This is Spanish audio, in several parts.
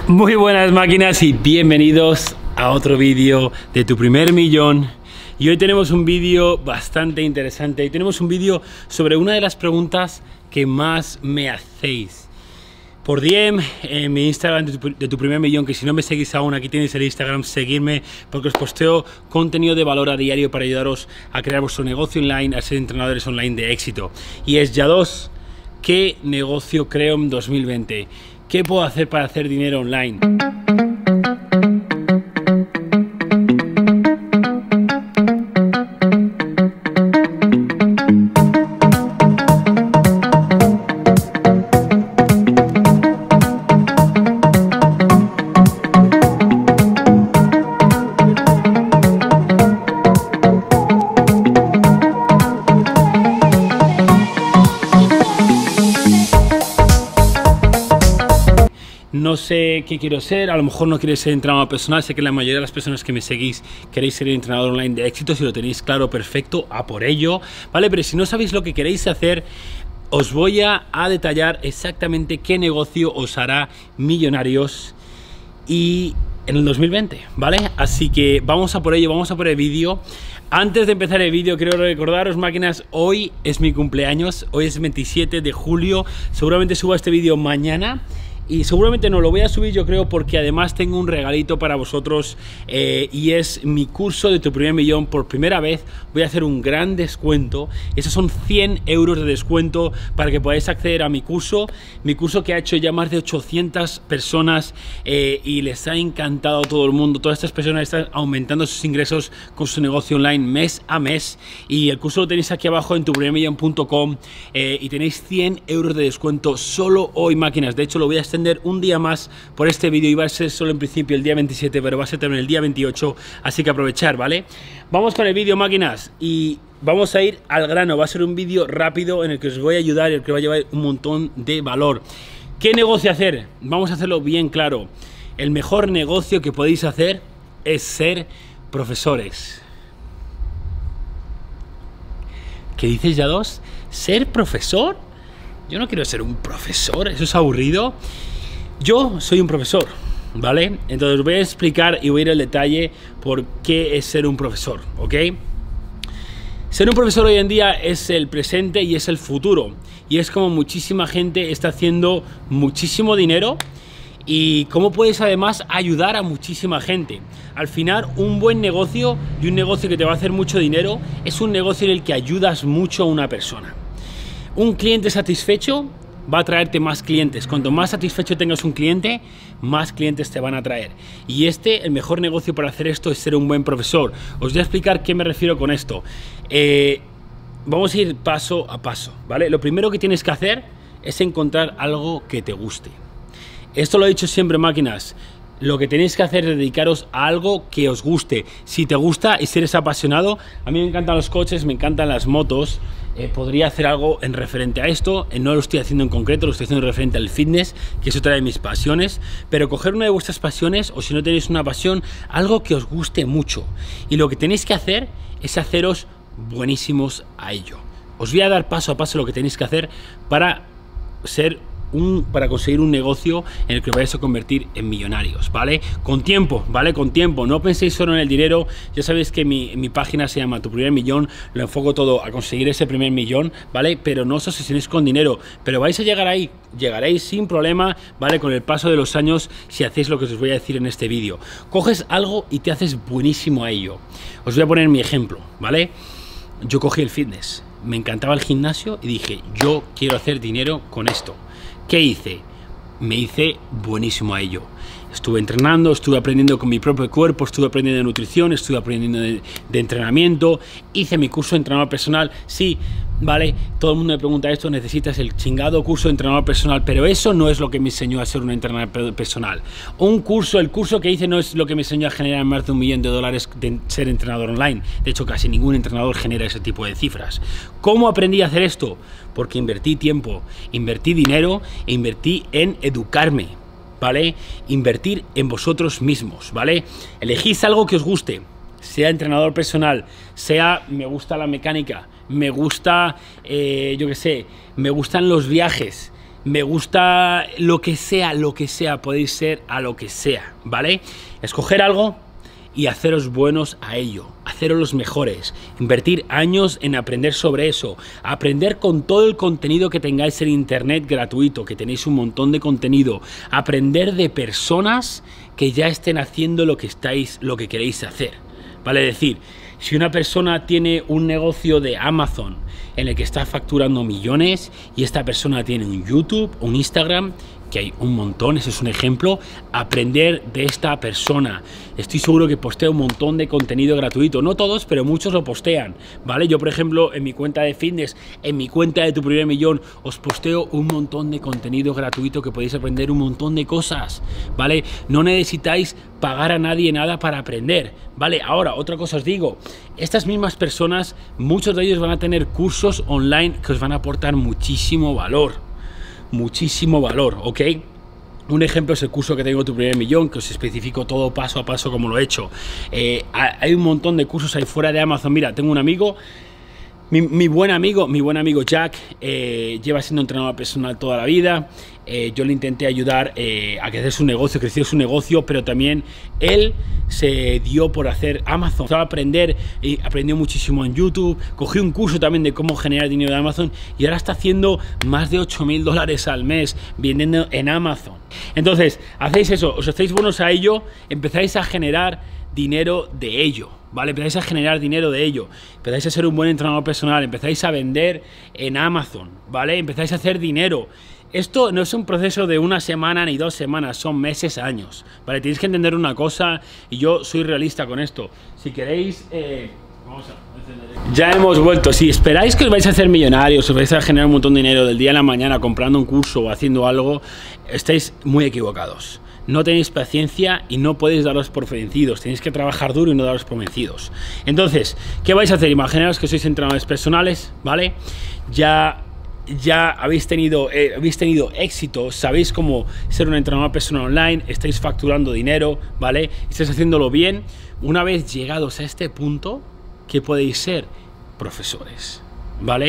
Muy buenas máquinas y bienvenidos a otro vídeo de tu primer millón. Y hoy tenemos un vídeo bastante interesante. Hoy tenemos un vídeo sobre una de las preguntas que más me hacéis por DM en mi Instagram de tu primer millón, que si no me seguís aún, aquí tenéis el Instagram, seguirme, porque os posteo contenido de valor a diario para ayudaros a crear vuestro negocio online, a ser entrenadores online de éxito. Y es ya dos, ¿qué negocio creo en 2020? ¿Qué puedo hacer para hacer dinero online? No sé qué quiero ser, a lo mejor no queréis ser entrenador personal, sé que la mayoría de las personas que me seguís queréis ser entrenador online de éxito, si lo tenéis claro, perfecto, a por ello, ¿vale? Pero si no sabéis lo que queréis hacer, os voy a detallar exactamente qué negocio os hará millonarios y en el 2020, ¿vale? Así que vamos a por ello, vamos a por el vídeo. Antes de empezar el vídeo, quiero recordaros, máquinas, hoy es mi cumpleaños, hoy es 27 de julio, seguramente suba este vídeo mañana. Y seguramente no lo voy a subir, yo creo, porque además tengo un regalito para vosotros y es mi curso de tu primer millón. Por primera vez voy a hacer un gran descuento. Esos son 100 euros de descuento para que podáis acceder a mi curso que ha hecho ya más de 800 personas y les ha encantado a todo el mundo. Todas estas personas están aumentando sus ingresos con su negocio online mes a mes, y el curso lo tenéis aquí abajo en tuprimermillón.com y tenéis 100 euros de descuento solo hoy, máquinas. De hecho, lo voy a extender un día más por este vídeo. Iba a ser solo en principio el día 27, pero va a ser también el día 28, así que aprovechar, ¿vale? Vamos con el vídeo, máquinas, y vamos a ir al grano. Va a ser un vídeo rápido en el que os voy a ayudar y el que va a llevar un montón de valor. ¿Qué negocio hacer? Vamos a hacerlo bien claro. El mejor negocio que podéis hacer es ser profesores. ¿Qué dices, ya dos? ¿Ser profesor? Yo no quiero ser un profesor, eso es aburrido. Yo soy un profesor, ¿vale? Entonces os voy a explicar y voy a ir al detalle por qué es ser un profesor, ¿ok? Ser un profesor hoy en día es el presente y es el futuro. Y es como muchísima gente está haciendo muchísimo dinero y cómo puedes además ayudar a muchísima gente. Al final, un buen negocio y un negocio que te va a hacer mucho dinero es un negocio en el que ayudas mucho a una persona. Un cliente satisfecho va a traerte más clientes. Cuanto más satisfecho tengas un cliente, más clientes te van a traer. Y el mejor negocio para hacer esto es ser un buen profesor. Os voy a explicar qué me refiero con esto. Vamos a ir paso a paso, ¿vale? Lo primero que tienes que hacer es encontrar algo que te guste. Esto lo he dicho siempre, máquinas. Lo que tenéis que hacer es dedicaros a algo que os guste. Si te gusta y si eres apasionado, a mí me encantan los coches, me encantan las motos, podría hacer algo en referente a esto. No lo estoy haciendo en concreto, lo estoy haciendo en referente al fitness, que es otra de mis pasiones. Pero coger una de vuestras pasiones, o si no tenéis una pasión, algo que os guste mucho. Y lo que tenéis que hacer es haceros buenísimos a ello. Os voy a dar paso a paso lo que tenéis que hacer para conseguir un negocio en el que os vais a convertir en millonarios, ¿vale? Con tiempo, ¿vale? Con tiempo. No penséis solo en el dinero. Ya sabéis que mi página se llama Tu Primer Millón. Lo enfoco todo a conseguir ese primer millón, ¿vale? Pero no os obsesionéis con dinero. Pero vais a llegar ahí. Llegaréis sin problema, ¿vale? Con el paso de los años, si hacéis lo que os voy a decir en este vídeo. Coges algo y te haces buenísimo a ello. Os voy a poner mi ejemplo, ¿vale? Yo cogí el fitness. Me encantaba el gimnasio y dije, yo quiero hacer dinero con esto. ¿Qué hice? Me hice buenísimo a ello. Estuve entrenando, estuve aprendiendo con mi propio cuerpo, estuve aprendiendo de nutrición, estuve aprendiendo de entrenamiento, hice mi curso de entrenador personal. Sí, vale, todo el mundo me pregunta esto, necesitas el chingado curso de entrenador personal, pero eso no es lo que me enseñó a ser un entrenador personal. El curso que hice no es lo que me enseñó a generar más de $1 millón de ser entrenador online. De hecho, casi ningún entrenador genera ese tipo de cifras. ¿Cómo aprendí a hacer esto? Porque invertí tiempo, invertí dinero e invertí en educarme, ¿vale? Invertir en vosotros mismos, ¿vale? Elegís algo que os guste, sea entrenador personal, sea me gusta la mecánica, me gusta, yo qué sé, me gustan los viajes, me gusta lo que sea, podéis ser a lo que sea, ¿vale? Escoger algo y haceros buenos a ello, haceros los mejores, invertir años en aprender sobre eso, aprender con todo el contenido que tengáis en internet gratuito, que tenéis un montón de contenido, aprender de personas que ya estén haciendo lo que queréis hacer, ¿vale? Es decir, si una persona tiene un negocio de Amazon en el que está facturando millones y esta persona tiene un YouTube, un Instagram, que hay un montón, ese es un ejemplo, aprender de esta persona. Estoy seguro que postea un montón de contenido gratuito, no todos, pero muchos lo postean, ¿vale? Yo, por ejemplo, en mi cuenta de fitness, en mi cuenta de Tu Primer Millón, os posteo un montón de contenido gratuito que podéis aprender un montón de cosas, ¿vale? No necesitáis pagar a nadie nada para aprender, ¿vale? Ahora, otra cosa os digo, estas mismas personas, muchos de ellos van a tener cursos online que os van a aportar muchísimo valor, ¿ok? Un ejemplo es el curso que tengo Tu Primer Millón, que os especifico todo paso a paso como lo he hecho. Hay un montón de cursos ahí fuera de Amazon. Mira, tengo un amigo, mi buen amigo Jack, lleva siendo entrenador personal toda la vida. Yo le intenté ayudar a crecer su negocio, pero también él se dio por hacer Amazon. Empezó a aprender y aprendió muchísimo en YouTube. Cogí un curso también de cómo generar dinero de Amazon y ahora está haciendo más de $8.000 al mes vendiendo en Amazon. Entonces, hacéis eso, os hacéis buenos a ello, empezáis a generar dinero de ello, ¿vale? Empezáis a generar dinero de ello, empezáis a ser un buen entrenador personal, empezáis a vender en Amazon, ¿vale? Empezáis a hacer dinero. Esto no es un proceso de una semana ni 2 semanas, son meses, años, ¿vale? Tenéis que entender una cosa, y yo soy realista con esto. Si queréis... vamos a encender. Ya hemos vuelto. Si esperáis que os vais a hacer millonarios, os vais a generar un montón de dinero del día a la mañana comprando un curso o haciendo algo, estáis muy equivocados. No tenéis paciencia y no podéis daros por vencidos. Tenéis que trabajar duro y no daros por vencidos. Entonces, ¿qué vais a hacer? Imaginaos que sois entrenadores personales, ¿vale? Ya habéis tenido éxito, sabéis cómo ser un entrenador personal online, estáis facturando dinero, ¿vale? Estáis haciéndolo bien. Una vez llegados a este punto, ¿qué podéis ser? Profesores, ¿vale?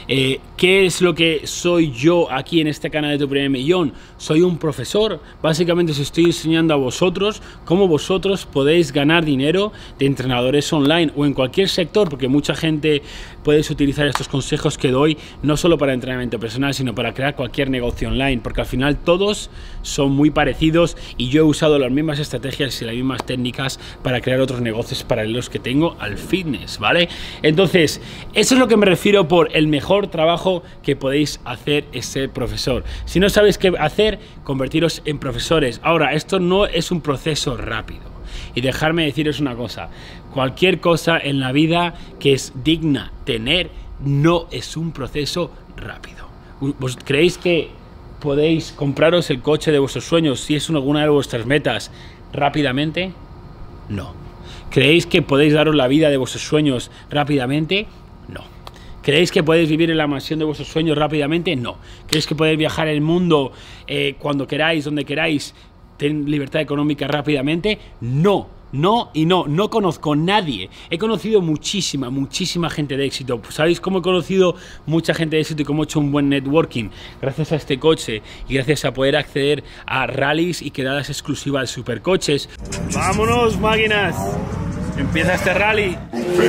¿Qué es lo que soy yo aquí en este canal de Tu Primer Millón? Soy un profesor. Básicamente os estoy enseñando a vosotros cómo vosotros podéis ganar dinero de entrenadores online o en cualquier sector, porque mucha gente puedes utilizar estos consejos que doy no solo para entrenamiento personal, sino para crear cualquier negocio online, porque al final todos son muy parecidos y yo he usado las mismas estrategias y las mismas técnicas para crear otros negocios paralelos que tengo al fitness, ¿vale? Entonces, eso es lo que me refiero por el mejor trabajo que podéis hacer es ser profesor. Si no sabéis qué hacer, convertiros en profesores. Ahora, esto no es un proceso rápido. Y dejarme deciros una cosa, cualquier cosa en la vida que es digna tener no es un proceso rápido. ¿Vos creéis que podéis compraros el coche de vuestros sueños si es alguna de vuestras metas rápidamente? No. ¿Creéis que podéis daros la vida de vuestros sueños rápidamente? No. ¿Creéis que podéis vivir en la mansión de vuestros sueños rápidamente? No. ¿Creéis que podéis viajar el mundo cuando queráis, donde queráis, tener libertad económica rápidamente? No. No y no. No conozco a nadie. He conocido muchísima gente de éxito. ¿Sabéis cómo he conocido mucha gente de éxito y cómo he hecho un buen networking? Gracias a este coche y gracias a poder acceder a rallies y quedadas exclusivas de supercoches. ¡Vámonos, máquinas! Empieza este rally.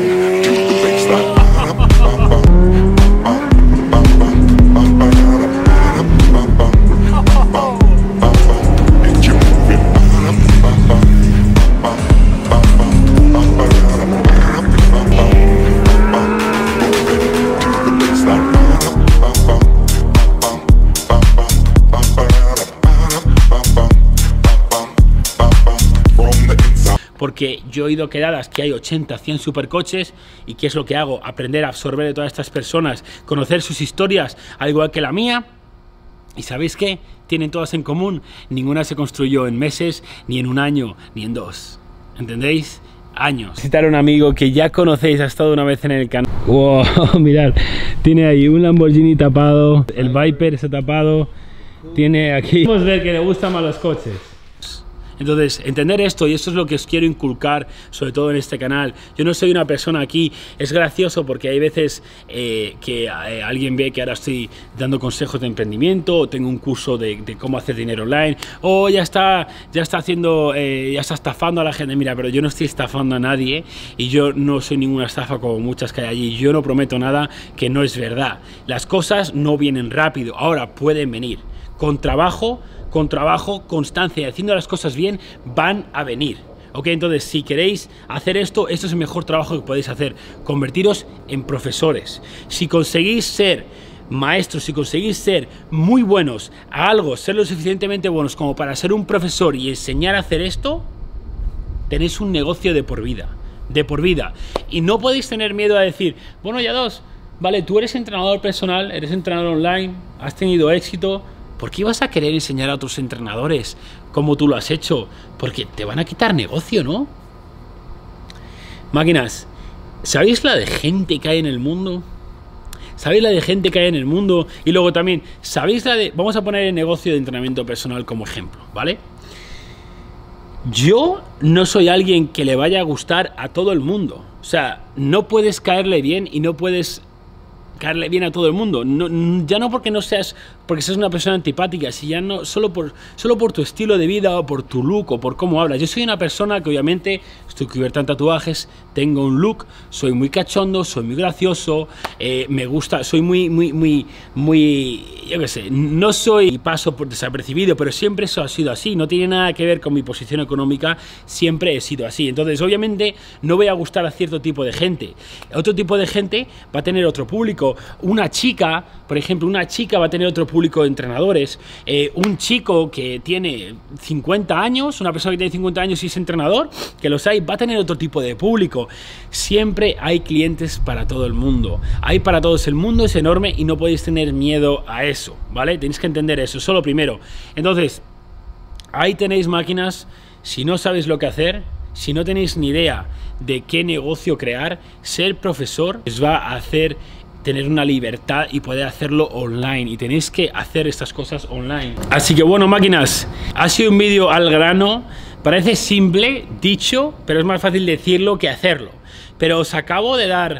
Porque yo he ido a quedadas que hay 80, 100 supercoches y ¿qué es lo que hago? Aprender a absorber de todas estas personas, conocer sus historias, al igual que la mía. ¿Y sabéis qué? Tienen todas en común. Ninguna se construyó en meses, ni en un año, ni en 2. ¿Entendéis? Años. Visitar a un amigo que ya conocéis, ha estado una vez en el canal. ¡Wow! Mirad, tiene ahí un Lamborghini tapado, el Viper está tapado, tiene aquí... Podemos ver que le gustan más los coches. Entonces, entender esto, y esto es lo que os quiero inculcar, sobre todo en este canal. Yo no soy una persona aquí, es gracioso porque hay veces que alguien ve que ahora estoy dando consejos de emprendimiento, o tengo un curso de cómo hacer dinero online, o ya está estafando a la gente. Mira, pero yo no estoy estafando a nadie, y yo no soy ninguna estafa como muchas que hay allí. Yo no prometo nada que no es verdad. Las cosas no vienen rápido, ahora pueden venir. Con trabajo, constancia y haciendo las cosas bien, van a venir. Ok, entonces si queréis hacer esto es el mejor trabajo que podéis hacer. Convertiros en profesores. Si conseguís ser maestros, si conseguís ser muy buenos a algo, ser lo suficientemente buenos como para ser un profesor y enseñar a hacer esto, tenéis un negocio de por vida. De por vida. Y no podéis tener miedo a decir, bueno, Yados, vale, tú eres entrenador personal, eres entrenador online, has tenido éxito. ¿Por qué vas a querer enseñar a otros entrenadores como tú lo has hecho? Porque te van a quitar negocio, ¿no? Máquinas, ¿sabéis la de gente que hay en el mundo? ¿Sabéis la de gente que hay en el mundo? Y luego también, ¿sabéis la de... Vamos a poner el negocio de entrenamiento personal como ejemplo, ¿vale? Yo no soy alguien que le vaya a gustar a todo el mundo. O sea, no puedes caerle bien y no puedes caerle bien a todo el mundo. No, ya no porque seas una persona antipática, si ya no, solo por tu estilo de vida, o por tu look, o por cómo hablas. Yo soy una persona que obviamente estoy cubierta en tatuajes, tengo un look, soy muy cachondo, soy muy gracioso, me gusta, soy muy, yo qué sé, no soy paso por desapercibido, pero siempre eso ha sido así, no tiene nada que ver con mi posición económica, siempre he sido así. Entonces obviamente no voy a gustar a cierto tipo de gente, otro tipo de gente va a tener otro público. Una chica, por ejemplo, una chica va a tener otro público de entrenadores, un chico que tiene 50 años, una persona que tiene 50 años y es entrenador, que los hay, va a tener otro tipo de público. Siempre hay clientes para todo el mundo, hay para todos, el mundo es enorme y no podéis tener miedo a eso, ¿vale? Tenéis que entender eso, eso lo primero. Entonces, ahí tenéis, máquinas. Si no sabéis lo que hacer, si no tenéis ni idea de qué negocio crear, ser profesor os va a hacer tener una libertad y poder hacerlo online, y tenéis que hacer estas cosas online. Así que bueno, máquinas, ha sido un vídeo al grano, parece simple dicho, pero es más fácil decirlo que hacerlo. Pero os acabo de dar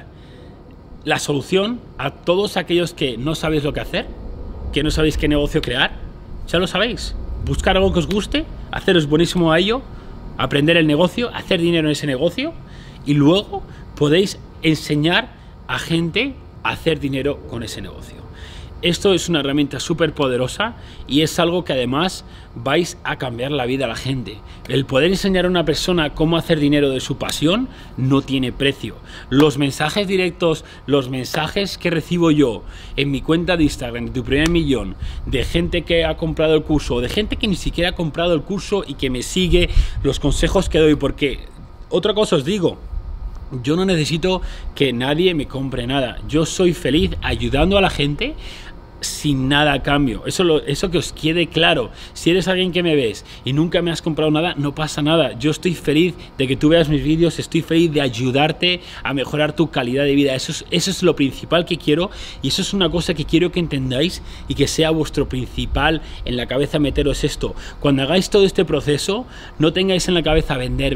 la solución a todos aquellos que no sabéis lo que hacer, que no sabéis qué negocio crear. Ya lo sabéis, buscar algo que os guste, haceros buenísimo a ello, aprender el negocio, hacer dinero en ese negocio, y luego podéis enseñar a gente hacer dinero con ese negocio. Esto es una herramienta súper poderosa y es algo que además vais a cambiar la vida a la gente. El poder enseñar a una persona cómo hacer dinero de su pasión no tiene precio. Los mensajes directos, los mensajes que recibo yo en mi cuenta de Instagram, de Tu Primer Millón, de gente que ha comprado el curso, de gente que ni siquiera ha comprado el curso y que me sigue, los consejos que doy, porque otra cosa os digo, yo no necesito que nadie me compre nada. Yo soy feliz ayudando a la gente sin nada a cambio. Eso que os quede claro. Si eres alguien que me ves y nunca me has comprado nada, no pasa nada. Yo estoy feliz de que tú veas mis vídeos, estoy feliz de ayudarte a mejorar tu calidad de vida. Eso es lo principal que quiero, y eso es una cosa que quiero que entendáis y que sea vuestro principal en la cabeza, meteros esto. Cuando hagáis todo este proceso, no tengáis en la cabeza vender,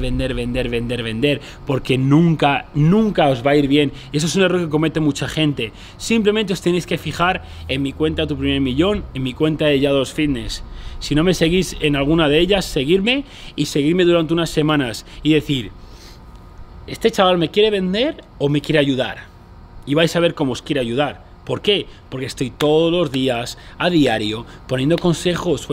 porque nunca os va a ir bien. Y eso es un error que comete mucha gente. Simplemente os tenéis que fijar en mi cuenta Tu Primer Millón, en mi cuenta de Yados Fitness. Si no me seguís en alguna de ellas, seguirme durante unas semanas y decir, ¿este chaval me quiere vender o me quiere ayudar? Y vais a ver cómo os quiere ayudar. ¿Por qué? Porque estoy todos los días, a diario, poniendo consejos,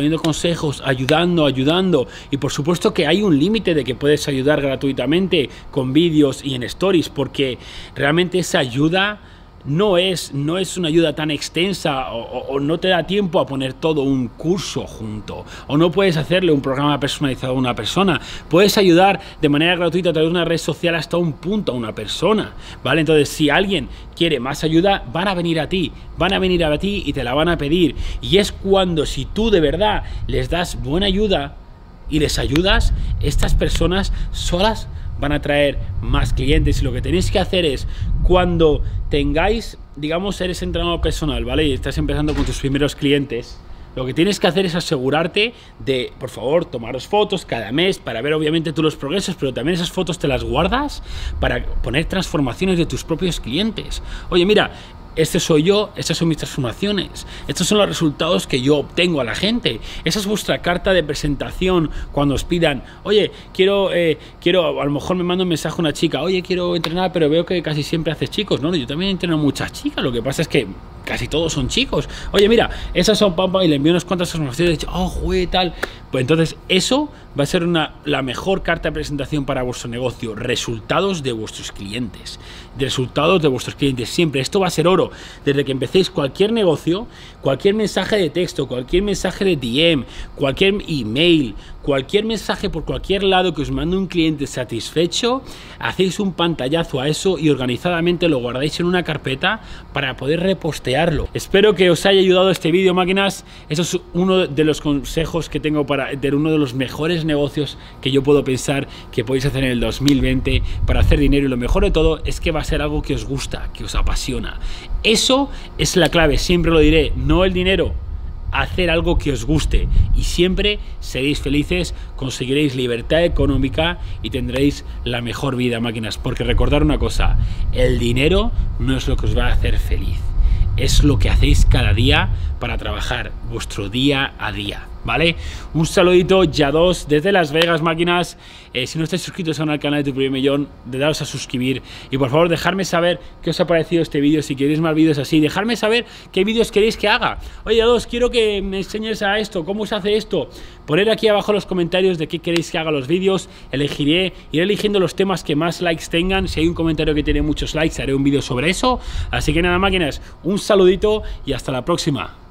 ayudando. Y por supuesto que hay un límite de que puedes ayudar gratuitamente con vídeos y en stories, porque realmente esa ayuda no es una ayuda tan extensa, o no te da tiempo a poner todo un curso junto, o no puedes hacerle un programa personalizado a una persona. Puedes ayudar de manera gratuita a través de una red social hasta un punto a una persona, ¿vale? Entonces, si alguien quiere más ayuda, van a venir a ti y te la van a pedir. Y es cuando, si tú de verdad les das buena ayuda y les ayudas, estas personas solas van a traer más clientes. Y lo que tenéis que hacer es, cuando tengáis, digamos, eres entrenador personal, ¿vale? Y estás empezando con tus primeros clientes, Lo que tienes que hacer es asegurarte de, por favor, tomaros fotos cada mes para ver obviamente tú los progresos, pero también esas fotos te las guardas para poner transformaciones de tus propios clientes. Oye, mira, este soy yo, estas son mis transformaciones, estos son los resultados que yo obtengo a la gente. Esa es vuestra carta de presentación cuando os pidan, oye, quiero, a lo mejor me manda un mensaje una chica, oye, quiero entrenar, pero veo que casi siempre haces chicos. No, yo también entreno muchas chicas, lo que pasa es que casi todos son chicos. Oye, mira, esas son pampa, y le envío unas cuantas transformaciones, oh, güey, tal. Pues entonces eso va a ser la mejor carta de presentación para vuestro negocio. Resultados de vuestros clientes. Resultados de vuestros clientes. Siempre. Esto va a ser oro. Desde que empecéis cualquier negocio, cualquier mensaje de texto, cualquier mensaje de DM, cualquier email, cualquier mensaje por cualquier lado que os mande un cliente satisfecho, hacéis un pantallazo a eso y organizadamente lo guardáis en una carpeta para poder repostearlo. Espero que os haya ayudado este vídeo, máquinas. Eso es uno de los consejos que tengo para uno de los mejores negocios que yo puedo pensar que podéis hacer en el 2020 para hacer dinero, y lo mejor de todo es que va a ser algo que os gusta, que os apasiona. Eso es la clave, siempre lo diré, no el dinero. Hacer algo que os guste y siempre seréis felices, conseguiréis libertad económica y tendréis la mejor vida, máquinas, porque recordad una cosa, el dinero no es lo que os va a hacer feliz, es lo que hacéis cada día para trabajar vuestro día a día, ¿vale? Un saludito ya dos desde Las Vegas, máquinas. Si no estáis suscritos aún al canal de Tu Primer Millón, daos a suscribir y por favor dejadme saber qué os ha parecido este vídeo. Si queréis más vídeos así, dejadme saber qué vídeos queréis que haga. Oye, dos, quiero que me enseñes a esto, cómo se hace esto. Poned aquí abajo en los comentarios de qué queréis que haga los vídeos. Iré eligiendo los temas que más likes tengan. Si hay un comentario que tiene muchos likes, haré un vídeo sobre eso. Así que nada, máquinas, un saludito y hasta la próxima.